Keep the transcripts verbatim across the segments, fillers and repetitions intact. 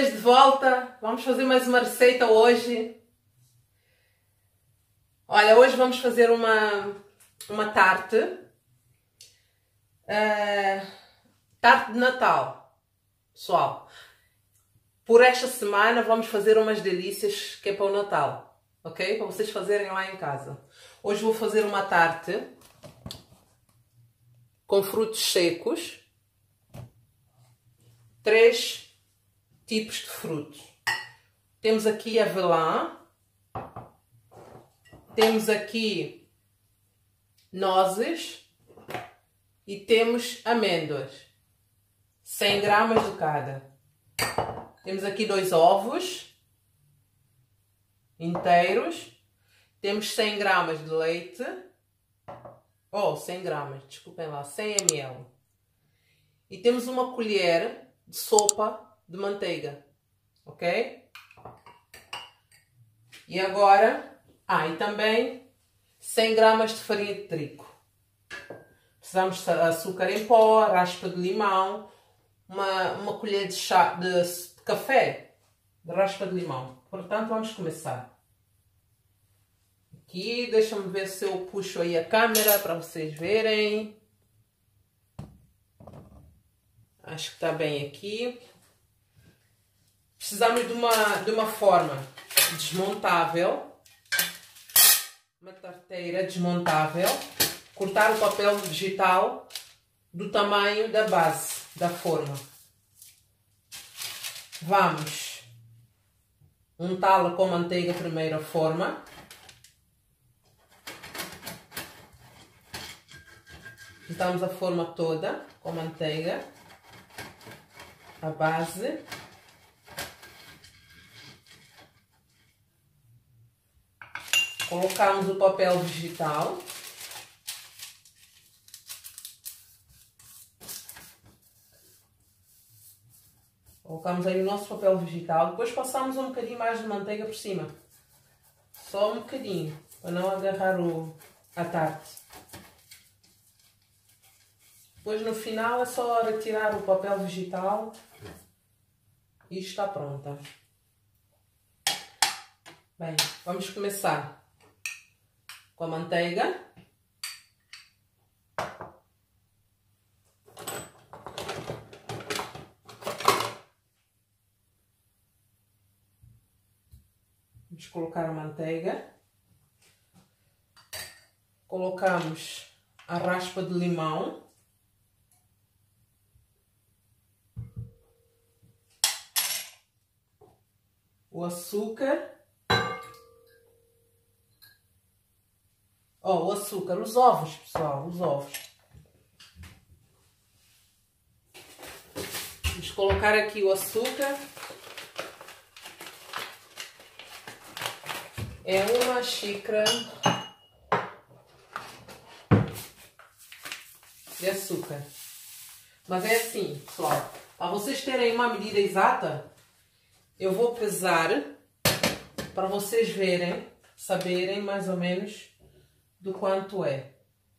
Inês de volta, vamos fazer mais uma receita hoje. Olha, hoje vamos fazer uma, uma tarte, uh, tarte de Natal, pessoal. Por esta semana vamos fazer umas delícias que é para o Natal, ok? Para vocês fazerem lá em casa. Hoje vou fazer uma tarte com frutos secos, três tipos de frutos. Temos aqui avelã, temos aqui nozes e temos amêndoas, cem gramas de cada. Temos aqui dois ovos inteiros, temos cem gramas de leite, ou oh, cem gramas, desculpem lá, cem mililitros. E temos uma colher de sopa de manteiga, ok? E agora, ah, e também cem gramas de farinha de trigo. Precisamos de açúcar em pó, raspa de limão, uma, uma colher de chá de, de café, de raspa de limão. Portanto, vamos começar. Aqui, deixa-me ver se eu puxo aí a câmera para vocês verem. Acho que está bem aqui. Precisamos de uma, de uma forma desmontável, uma tarteira desmontável, cortar o papel vegetal do tamanho da base da forma. Vamos untá-la com manteiga primeiro a forma. Untamos a forma toda com manteiga, a base. Colocamos o papel vegetal. Colocamos aí o nosso papel vegetal. Depois passamos um bocadinho mais de manteiga por cima. Só um bocadinho, para não agarrar o, a tarte. Depois no final é só retirar o papel vegetal e está pronta. Bem, vamos começar com a manteiga. Vamos colocar a manteiga. Colocamos a raspa de limão. O açúcar. Oh, o açúcar, os ovos, pessoal, os ovos. Vamos colocar aqui o açúcar. É uma xícara de açúcar. Mas é assim, pessoal, para vocês terem uma medida exata, eu vou pesar para vocês verem, saberem mais ou menos do quanto é.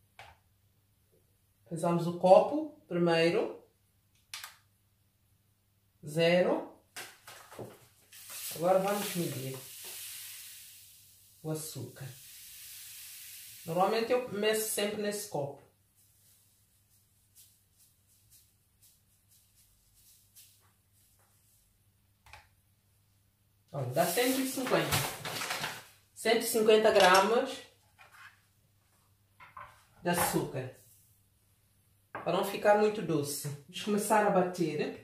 Pesamos o copo primeiro. Zero. Agora vamos medir o açúcar. Normalmente eu meço sempre nesse copo. Olha, dá cento e cinquenta. cento e cinquenta gramas de açúcar, para não ficar muito doce. Vamos começar a bater.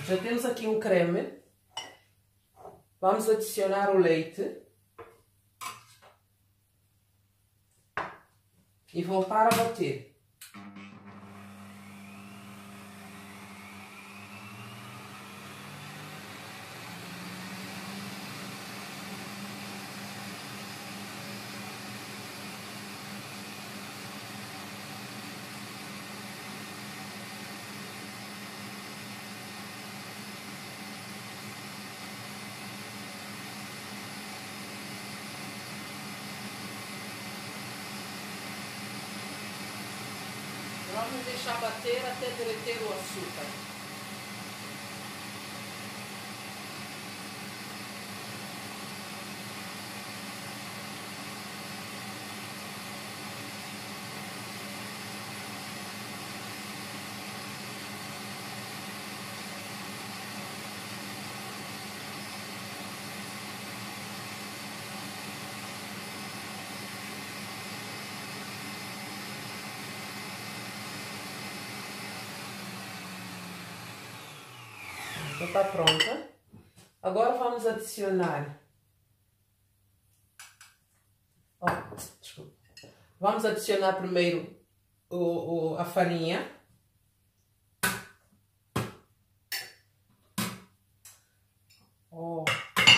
Já temos aqui um creme. Vamos adicionar o leite. E voltar a bater. Vamos deixar bater até derreter o açúcar. Já está pronta. Agora vamos adicionar. Oh, desculpa. Vamos adicionar primeiro o, o, a farinha. Oh.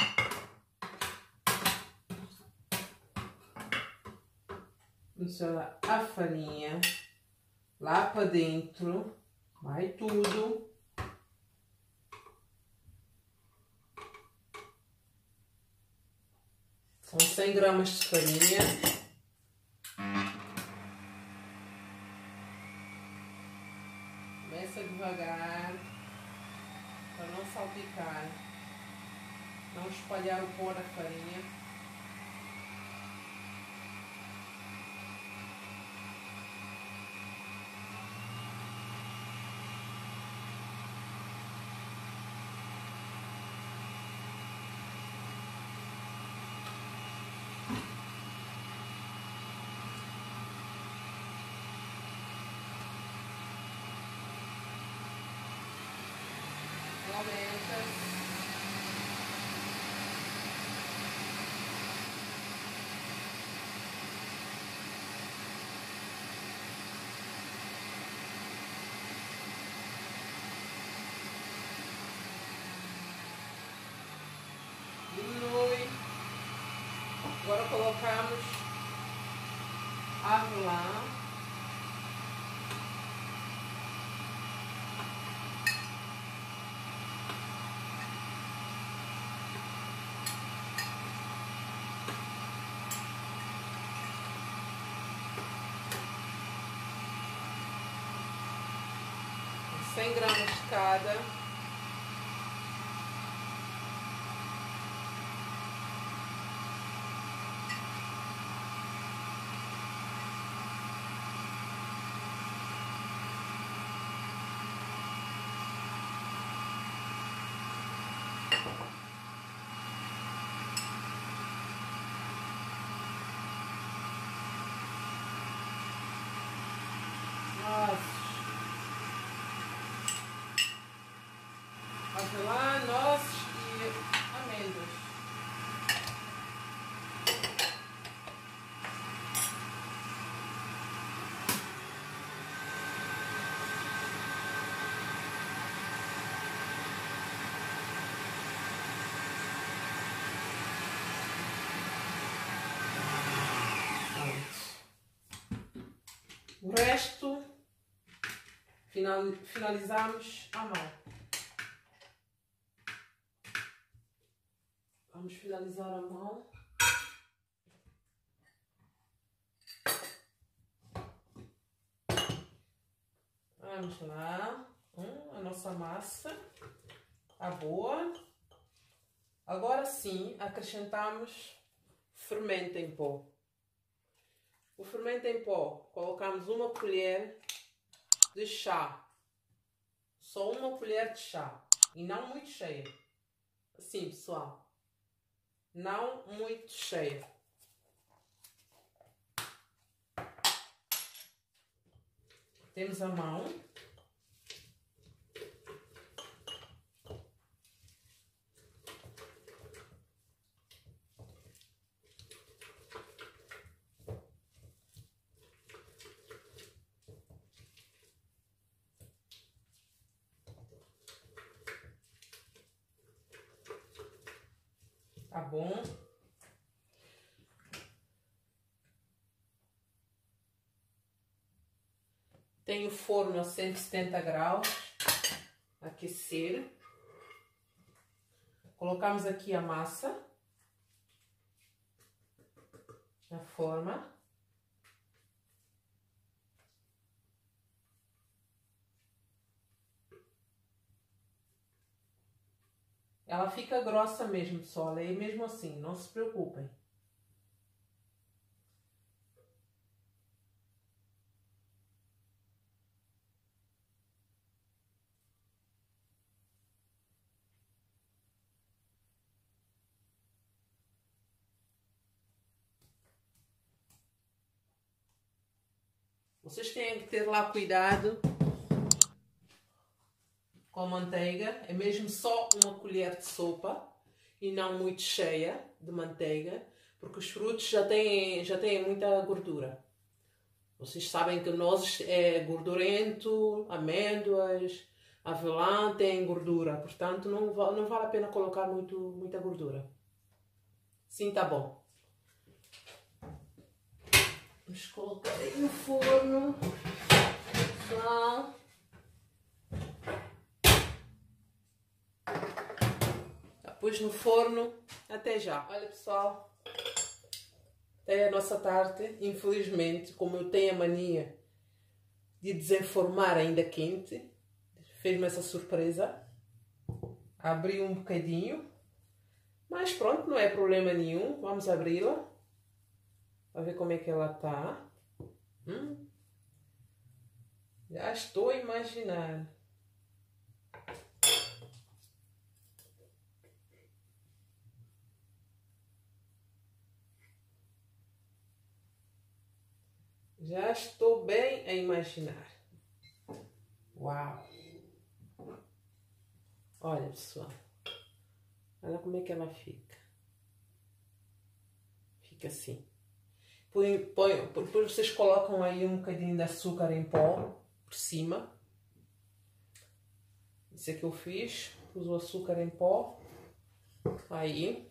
Adicionar a farinha lá para dentro. Vai tudo. São cem gramas de farinha. Começa devagar, para não salpicar, não espalhar o pó da farinha. Diminui. Agora colocamos avelã. cem gramas de cada. Avelã, nozes e amêndoas. O resto final, finalizamos à mão. Vamos finalizar a mão. Vamos lá. Hum, a nossa massa está boa. Agora sim, acrescentamos fermento em pó. O fermento em pó, colocamos uma colher de chá. Só uma colher de chá. E não muito cheia. Assim, pessoal. Não muito cheia. Temos a mão. Tá bom? Tenho o forno a cento e setenta graus, aquecer. Colocamos aqui a massa na forma. Ela fica grossa mesmo, pessoal, é mesmo assim, não se preocupem. Vocês têm que ter lá cuidado com a manteiga, é mesmo só uma colher de sopa e não muito cheia de manteiga, porque os frutos já têm, já têm muita gordura. Vocês sabem que nozes é gordurento, amêndoas, avelã tem gordura, portanto não, não vale a pena colocar muito, muita gordura. Sim, tá bom. Vamos colocar aí no forno. Pessoal. Já pus no forno. Até já. Olha, pessoal. É a nossa tarte. Infelizmente, como eu tenho a mania de desenformar ainda quente, fez-me essa surpresa. Abri um bocadinho. Mas pronto, não é problema nenhum. Vamos abri-la. Para ver como é que ela tá. Hum? Já estou a imaginar. Já estou bem a imaginar. Uau! Olha, pessoal. Olha como é que ela fica. Fica assim. Põe, põe, depois vocês colocam aí um bocadinho de açúcar em pó por cima. Isso é que eu fiz. Pus o açúcar em pó. Aí.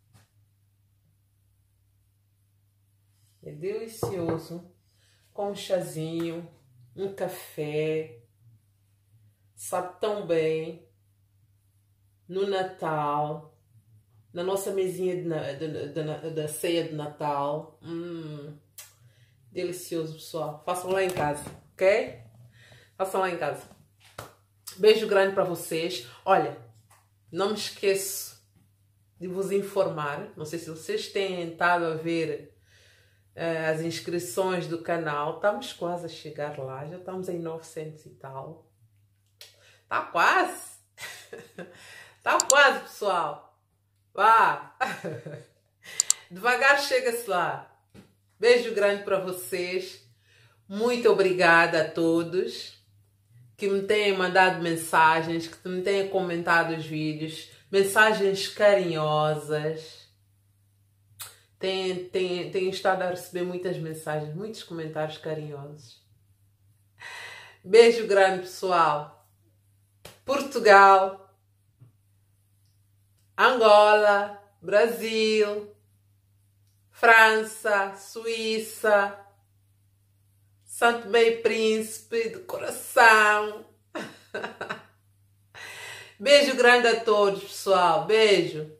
É delicioso. Com um chazinho, um café. Sabe tão bem. No Natal. Na nossa mesinha de, de, de, da ceia de Natal. Hum, delicioso, pessoal. Façam lá em casa, ok? Façam lá em casa. Beijo grande para vocês. Olha, não me esqueço de vos informar. Não sei se vocês têm estado a ver uh, as inscrições do canal. Estamos quase a chegar lá. Já estamos em novecentos e tal. Tá quase. Tá quase, pessoal. Vá! Devagar chega-se lá. Beijo grande para vocês. Muito obrigada a todos que me têm mandado mensagens, que me têm comentado os vídeos. Mensagens carinhosas. Tenho, tenho, tenho estado a receber muitas mensagens, muitos comentários carinhosos. Beijo grande, pessoal. Portugal. Angola, Brasil, França, Suíça, Santo Tomé e Príncipe, de coração. Beijo grande a todos, pessoal. Beijo.